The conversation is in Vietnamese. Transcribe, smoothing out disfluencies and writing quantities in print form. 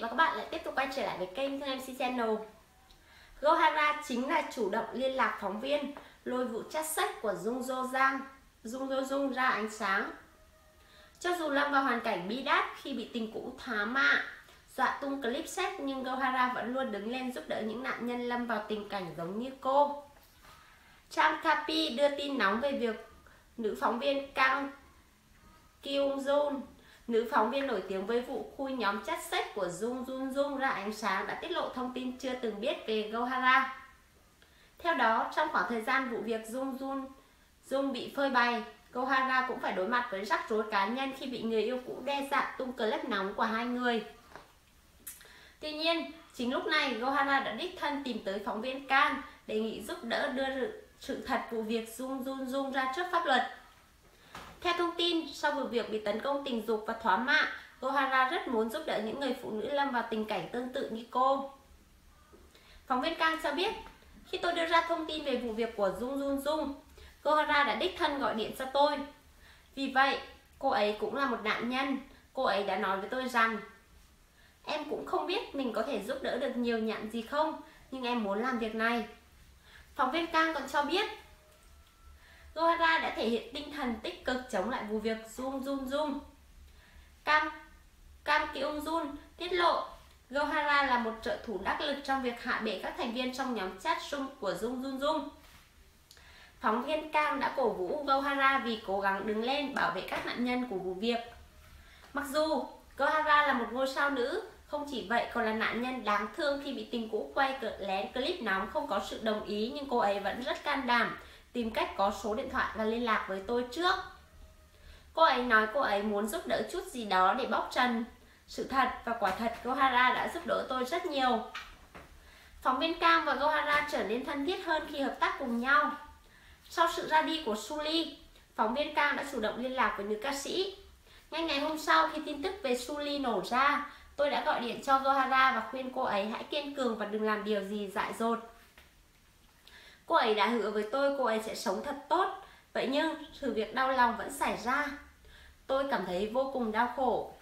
và các bạn lại tiếp tục quay trở lại với kênh Thương MC Channel. Goo Hara chính là chủ động liên lạc phóng viên lôi vụ chat sex của Jung Joon Young ra ánh sáng. Cho dù lâm vào hoàn cảnh bi đát khi bị tình cũ thá mạ, dọa tung clip sex, nhưng Goo Hara vẫn luôn đứng lên giúp đỡ những nạn nhân lâm vào tình cảnh giống như cô. Trang Kpi đưa tin nóng về việc nữ phóng viên Kang Kyung Yoon, nữ phóng viên nổi tiếng với vụ khui nhóm chat sex của Jung Joon Young ra ánh sáng, đã tiết lộ thông tin chưa từng biết về Goo Hara. Theo đó, trong khoảng thời gian vụ việc Jung Joon Young bị phơi bày, Goo Hara cũng phải đối mặt với rắc rối cá nhân khi bị người yêu cũ đe dọa tung clip nóng của hai người. Tuy nhiên, chính lúc này Goo Hara đã đích thân tìm tới phóng viên Kang đề nghị giúp đỡ đưa sự thật vụ việc Jung Joon Young ra trước pháp luật. Theo thông tin, sau vụ việc bị tấn công tình dục và thá mạ, Goo Hara rất muốn giúp đỡ những người phụ nữ lâm vào tình cảnh tương tự như cô. Phóng viên Kang cho biết, khi tôi đưa ra thông tin về vụ việc của Jung Joon Young, Goo Hara đã đích thân gọi điện cho tôi. Vì vậy, cô ấy cũng là một nạn nhân. Cô ấy đã nói với tôi rằng, em cũng không biết mình có thể giúp đỡ được nhiều nhạn gì không, nhưng em muốn làm việc này. Phóng viên Kang còn cho biết, Goo Hara đã thể hiện tinh thần tích cực chống lại vụ việc Jung Joon Young. Kang Kyung Yoon tiết lộ Goo Hara là một trợ thủ đắc lực trong việc hạ bệ các thành viên trong nhóm chat chung của Jung Joon Young. Phóng viên Kang đã cổ vũ Goo Hara vì cố gắng đứng lên bảo vệ các nạn nhân của vụ việc. Mặc dù Goo Hara là một ngôi sao nữ, không chỉ vậy còn là nạn nhân đáng thương khi bị tình cũ quay lén clip nóng không có sự đồng ý, nhưng cô ấy vẫn rất can đảm tìm cách có số điện thoại và liên lạc với tôi trước. Cô ấy nói cô ấy muốn giúp đỡ chút gì đó để bóc trần sự thật, và quả thật Goo Hara đã giúp đỡ tôi rất nhiều. Phóng viên Kang và Goo Hara trở nên thân thiết hơn khi hợp tác cùng nhau. Sau sự ra đi của Sully, phóng viên Kang đã chủ động liên lạc với nữ ca sĩ. Ngay ngày hôm sau, khi tin tức về Sully nổ ra, tôi đã gọi điện cho Goo Hara và khuyên cô ấy hãy kiên cường và đừng làm điều gì dại dột. Cô ấy đã hứa với tôi cô ấy sẽ sống thật tốt. Vậy nhưng sự việc đau lòng vẫn xảy ra. Tôi cảm thấy vô cùng đau khổ.